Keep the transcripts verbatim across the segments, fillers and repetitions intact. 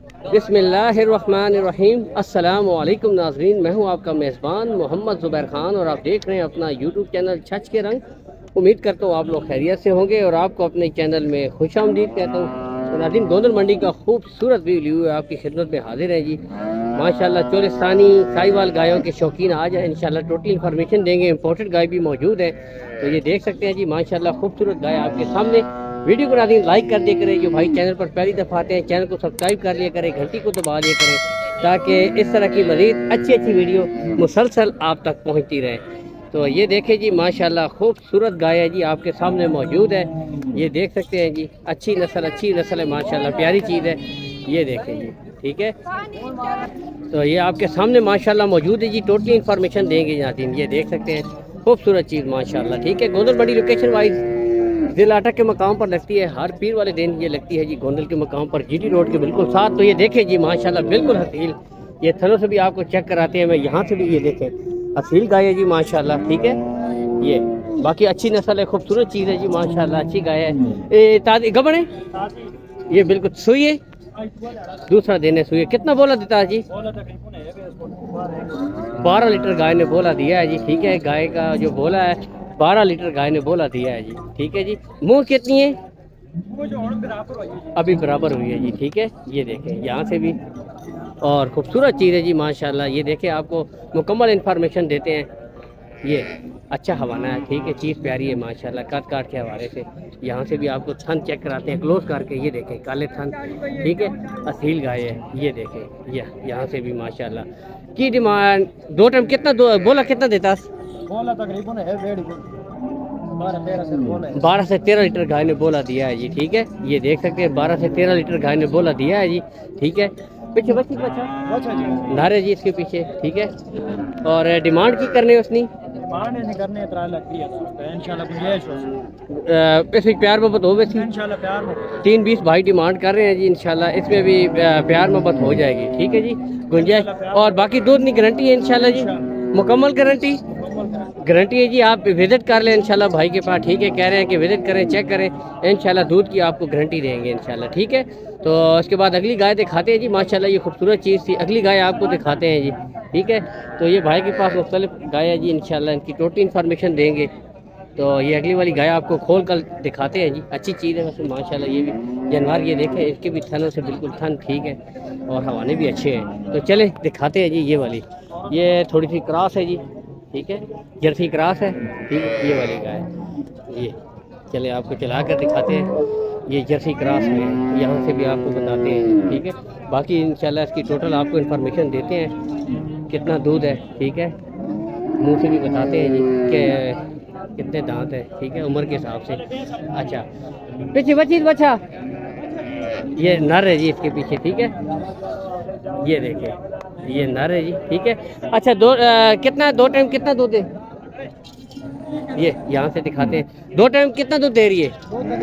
बिस्मिल्लाहिर्रहमानिर्रहीम। अस्सलामु अलैकुम नाज़रीन, मैं हूं आपका मेज़बान मोहम्मद ज़ुबैर ख़ान और आप देख रहे हैं अपना यूट्यूब चैनल छच के रंग। उम्मीद करता हूं आप लोग खैरियत से होंगे और आपको अपने चैनल में खुशामदीद कहता हूं। तो नाज़रीन, गोंदल मंडी का खूबसूरत व्यू आपकी खिदमत में हाजिर है जी। माशाल्लाह चोलिस्तानी साहिवाल गायों के शौकीन आ जाए, इंशाल्लाह टोटल इन्फॉर्मेशन देंगे। इंपोर्टेड गाय भी मौजूद है, तो ये देख सकते हैं जी माशाल्लाह खूबसूरत गाय आपके सामने। वीडियो को नाज़रीन लाइक कर दिया करें, जो भाई चैनल पर पहली दफ़ा आते हैं चैनल को सब्सक्राइब कर लिया करें, घंटी को दबा लिया करें ताकि इस तरह की मज़ीद अच्छी अच्छी वीडियो मुसलसल आप तक पहुंचती रहे। तो ये देखें जी माशाल्लाह खूबसूरत गाय है जी आपके सामने मौजूद है। ये देख सकते हैं जी, अच्छी नस्ल अच्छी नस्ल है माशाल्लाह, प्यारी चीज़ है। ये देखें जी, ठीक है। तो ये आपके सामने माशाल्लाह मौजूद है जी, टोटली इन्फॉर्मेशन देंगे नाज़रीन। ये देख सकते हैं खूबसूरत चीज़ माशाल्लाह, ठीक है। गोंदल मंडी लोकेशन वाइज जिला अटक के मकाम पर लगती है, हर पीर वाले दिन ये लगती है जी गोंदल के मकाम पर, जीटी रोड के बिल्कुल साथ। तो ये देखें जी माशाल्लाह बिल्कुल हसील, ये थनों से भी आपको चेक कराते हैं, मैं यहाँ से भी ये देखें हसील गाय है जी माशाल्लाह, ठीक है। ये बाकी अच्छी नस्ल है, खूबसूरत चीज़ है जी माशाल्लाह, अच्छी गाय है। ताज़ी गबड़ है, ये बिल्कुल सुई है, दूसरा दिन है सुई। कितना बोला देता है जी? बारह लीटर गाय ने बोला दिया है जी, ठीक है। गाय का जो बोला है बारह लीटर गाय ने बोला दिया है जी, ठीक है जी। मुँह कितनी है? अभी बराबर हुई है जी, ठीक है। ये देखें यहाँ से भी, और खूबसूरत चीज़ है जी माशाल्लाह। ये देखें आपको मुकम्मल इन्फॉर्मेशन देते हैं, ये अच्छा हवाना है, ठीक है। चीज़ प्यारी है माशाल्लाह, काट काट के हवाले से। यहाँ से भी आपको थन चेक कराते हैं क्लोज करके, ये देखें काले थन, ठीक है। असील गाय है, ये देखें ये यहाँ से भी माशाल्लाह की डिमांड। दो टाइम कितना दो बोला कितना देता? बोला तकरीबन है बारह से तेरह लीटर गाय ने बोला दिया है जी, ठीक है। ये देख सकते हैं बारह से तेरह लीटर गाय ने बोला दिया है जी, ठीक है। पीछे बच्ची बच्चा अच्छा जी नारे जी इसके पीछे, ठीक है। और डिमांड की करने उसने करने इसमें प्यार मोहब्बत हो वैसी इंशाल्लाह प्यार मोहब्बत तीन बीस भाई डिमांड कर रहे हैं जी, इंशाल्लाह इसमें भी प्यार मोहब्बत हो जाएगी, ठीक है जी, गुंजाइश। और बाकी दूध की गारंटी है इंशाल्लाह जी, मुकम्मल गारंटी गारंटी है जी। आप विजिट कर लें इंशाल्लाह भाई के पास, ठीक है। कह रहे हैं कि विजिट करें, चेक करें, इंशाल्लाह दूध की आपको गारंटी देंगे इंशाल्लाह, ठीक है। तो उसके बाद अगली गाय दिखाते हैं जी माशाल्लाह, ये खूबसूरत चीज़ थी। अगली गाय आपको दिखाते हैं जी, ठीक है। तो ये भाई के पास मुख्तलिफ गाय है जी, इंशाल्लाह इनकी टोटल इन्फॉर्मेशन देंगे। तो ये अगली वाली गाय आपको खोल कर दिखाते हैं जी, अच्छी चीज़ है वैसे माशाल्लाह। ये भी जानवर ये देखें, इसके भी थनों से बिल्कुल थन ठीक है और हवाने भी अच्छे हैं। तो चले दिखाते हैं जी ये वाली, ये थोड़ी सी क्रॉस है जी, ठीक है, जर्सी क्रॉस है, ठीक है। ये वाली गाय ये चले आपको चला कर दिखाते हैं, ये जर्सी क्रॉस है, यहाँ से भी आपको बताते हैं, ठीक है। बाकी इंशाल्लाह इसकी टोटल आपको इन्फॉर्मेशन देते हैं, कितना दूध है, ठीक है। मुँह से भी बताते हैं जी कि कितने दांत है, ठीक है, उम्र के हिसाब से। अच्छा पीछे बच्ची बच्चा ये नर है जी इसके पीछे, ठीक है। ये देखें ये नर है जी, ठीक है। अच्छा दो आ, कितना दो टाइम कितना दूध है? ये यहाँ से दिखाते हैं, दो टाइम कितना दूध दे रही है?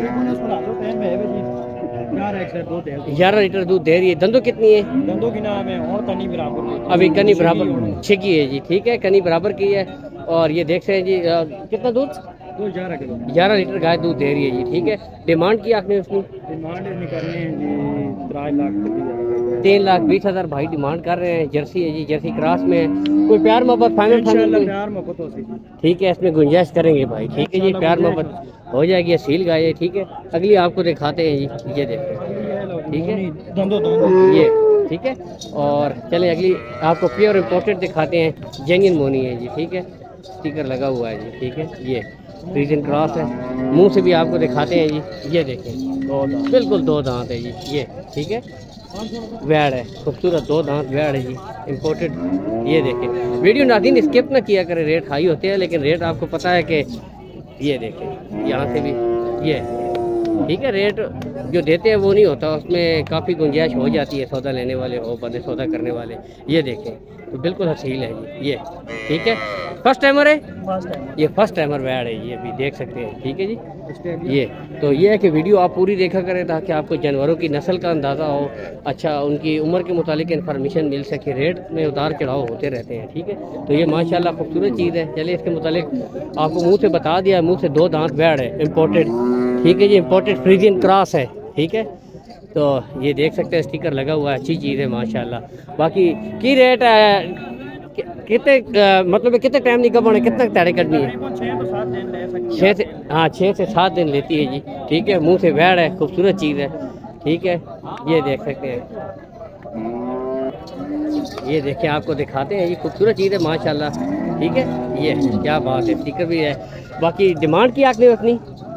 ग्यारह लीटर दूध दे रही है। दंदो कितनी है? दंदों की नाम है और कनी बराबर, अभी कनी बराबर छिकी है जी, ठीक है, कनी बराबर की है। और ये देख रहे हैं जी आ, कितना दूध? ग्यारह किलो ग्यारह लीटर गाय दूध दे रही है जी, ठीक है। डिमांड की आपने उसकी? डिमांड करनी है जी ढाई लाख तीन लाख बीस हज़ार भाई डिमांड कर रहे हैं। जर्सी है जी, जर्सी क्रॉस में है। कोई प्यार मोहब्बत फाइनल फाइनल प्यार मोहब्बत होती है, ठीक है, इसमें गुंजाइश करेंगे भाई, ठीक है जी, प्यार मोहब्बत हो जाएगी। सील गाय है, ठीक है। अगली आपको दिखाते हैं जी, ये देखें, ठीक है, ये ठीक है। और चले अगली आपको प्योर इम्पोर्टेड दिखाते हैं, जेन्युइन मोनी है जी, ठीक है, स्टिकर लगा हुआ है जी, ठीक है। ये फ्रीजन क्रॉस है। मुंह से भी आपको दिखाते हैं जी, ये देखें दो दांत, बिल्कुल दो दांत है जी, ये ठीक है। वैड है, खूबसूरत दो दांत वैड है जी, इम्पोर्टेड। ये देखें, वीडियो नाज़रीन स्किप ना किया करें, रेट हाई होते हैं लेकिन रेट आपको पता है कि ये देखें यहाँ से भी ये ठीक है। रेट जो देते हैं वो नहीं होता, उसमें काफ़ी गुंजाइश हो जाती है, सौदा लेने वाले हो बंदे सौदा करने वाले। ये देखें तो बिल्कुल हसील है जी, ये ठीक है। फर्स्ट टाइमर है, ये फर्स्ट टाइमर वैड है, ये भी देख सकते हैं, ठीक है जी। ये तो ये है कि वीडियो आप पूरी देखा करें ताकि आपको जानवरों की नस्ल का अंदाज़ा हो, अच्छा उनकी उम्र के मुतालिक इन्फॉर्मेशन मिल सके। रेट में उतार चढ़ाव होते रहते हैं, ठीक है। तो ये माशाल्लाह खूबसूरत चीज़ है। चलिए इसके मुतालिक आपको मुँह से बता दिया, मुँह से दो दांत वैड है, इम्पोर्टेड, ठीक है जी, इम्पोर्टेड फ्रीजियन क्रॉस है, ठीक है। तो ये देख सकते हैं स्टिकर लगा हुआ है, अच्छी चीज़ है माशाल्लाह। बाकी की रेट है कि, कितने आ, मतलब कितने टाइम निकल पाने, कितने ताड़े कटनी है? छः से हाँ छः से सात दिन लेती है जी, ठीक है। मुंह से बैड़ है, खूबसूरत चीज़ है, ठीक है। ये देख सकते हैं, ये देखिए आपको दिखाते हैं, ये खूबसूरत चीज़ है माशाल्लाह, ठीक है। ये क्या बात है, स्टिकर भी है। बाकी डिमांड की आपने अपनी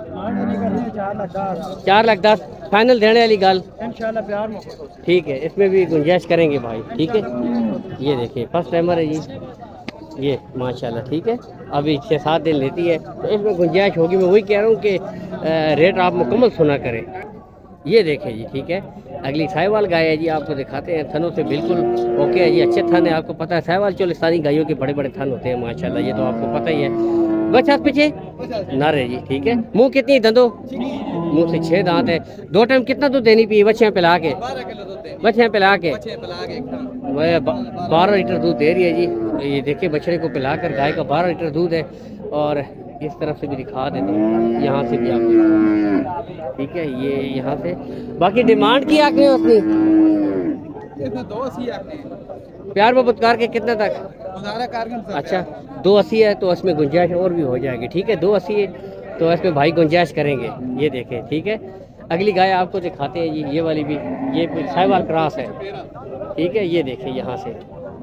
चार लाख दस फाइनल देने वाली गल इंशाल्लाह प्यार मोहब्बत, ठीक है। इसमें भी गुंजाइश करेंगे भाई, ठीक है। ये देखिए फर्स्ट टाइमर है जी, ये माशाल्लाह, ठीक है। अभी छः सात दिन लेती है तो इसमें गुंजाइश होगी। मैं वही कह रहा हूँ कि रेट आप मुकम्मल सुना करें। ये देखें जी, ठीक है। अगली साहिवाल गाय है जी, आपको दिखाते हैं। थनों से बिल्कुल ओके है जी, अच्छे थन है। आपको पता है साहिवाल चोलिस्तानी गायों के बड़े बड़े थन होते हैं माशाल्लाह, ये तो आपको पता ही है। बच्चा पीछे नर है जी, ठीक है। मुंह कितनी दंदो? मुंह से छः दांत है। दो टाइम कितना दूध देनी पी बच्चियाँ पिला के? बच्चियाँ पिला के बारह लीटर दूध दे रही है जी। ये देखिए बछड़े को पिलाकर गाय का बारह लीटर दूध है। और इस तरफ से भी दिखा देते हैं, यहाँ से भी आप देखो, ठीक है। ये यहाँ से बाकी डिमांड की आपने अपनी दो अस्सी प्यार मोहब्बत करके कितना तक? अच्छा दो अस्सी है तो इसमें गुंजाइश और भी हो जाएगी, ठीक है। दो अस्सी है तो इसमें भाई गुंजाइश करेंगे। ये देखें, ठीक है। अगली गाय आपको दिखाते हैं जी, ये वाली भी, ये साहिवाल क्रॉस है, ठीक है। ये देखें यहाँ से,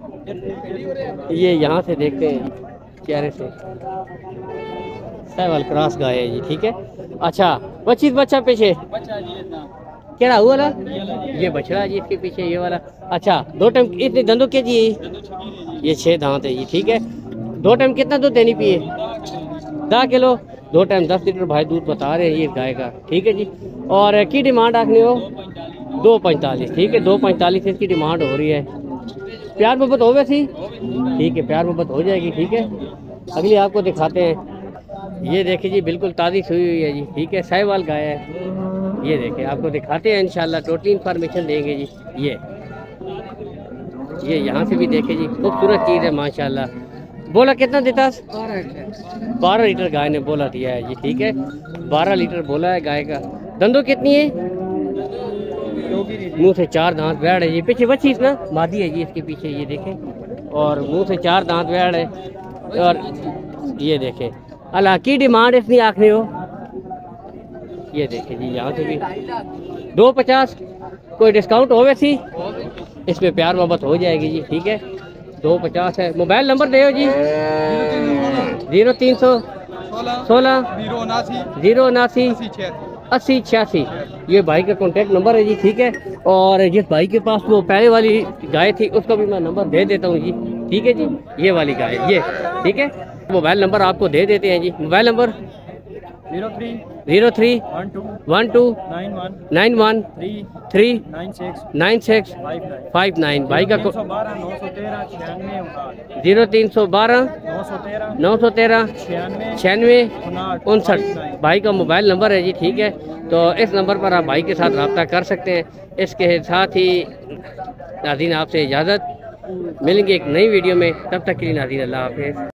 ये यहाँ से देखते हैं चेहरे से, साहिवाल क्रॉस गाय है जी, ठीक है। अच्छा पच्चीस बच्चा पीछे क्या हुआ ना, ये बछड़ा जी इसके पीछे ये वाला। अच्छा दो टाइम इतने दंदों के जी? ये छः दांत है जी, ठीक है। दो टाइम कितना दूध देनी पिए? दस किलो दो टाइम दस लीटर भाई दूध बता रहे हैं ये गाय का, ठीक है जी। और की डिमांड आखनी हो दो पैंतालीस, ठीक है। दो पैंतालीस इसकी डिमांड हो रही है। प्यार मोहब्बत हो वैसी, ठीक है, प्यार मोहब्बत हो जाएगी, ठीक है। अगली आपको दिखाते हैं, ये देखिए जी बिल्कुल ताज़ी सुई हुई है जी, ठीक है। साहिवाल गाय है, ये देखिए आपको दिखाते हैं इंशाल्लाह, टोटल इन्फॉर्मेशन देंगे जी। ये ये यहाँ से भी देखे जी, खूबसूरत चीज़ है माशाल्लाह। बोला कितना देता? बारह लीटर गाय ने बोला दिया है जी, ठीक है। बारह लीटर बोला है गाय का। दंदो कितनी है? मुंह से चार दांत बैठ है जी, पीछे बच्ची ना मादी है जी इसके पीछे, ये देखें। और मुंह से चार दांत बैठ है। और ये देखें अल्लाह की डिमांड इतनी आखनी हो, ये देखें जी यहाँ से भी दो पचास। कोई डिस्काउंट हो वैसी इसमें प्यार मोहब्बत हो जाएगी जी, ठीक है। दो पचास है। मोबाइल नंबर दे जी, जीरो तीन सौ सोलह जीरो उनासी अस्सी छियासी, ये भाई का कॉन्टेक्ट नंबर है जी, ठीक है। और जिस भाई के पास वो पहले वाली गाय थी उसका भी मैं नंबर दे देता हूँ जी, ठीक है जी। ये वाली गाय ये, ठीक है। मोबाइल नंबर आपको दे देते हैं जी। Mobile number zero three zero three one two one two nine one nine one three three nine six nine six five nine. भाई का जीरो तीन सौ बारह नौ सौ तेरह छियानवे उनसठ भाई का मोबाइल नंबर है जी, ठीक है। तो इस नंबर पर आप भाई के साथ रब्ता कर सकते हैं। इसके साथ ही नाज़रीन आपसे इजाज़त, मिलेंगे एक नई वीडियो में, तब तक के लिए नाज़रीन अल्लाह हाफ़िज़।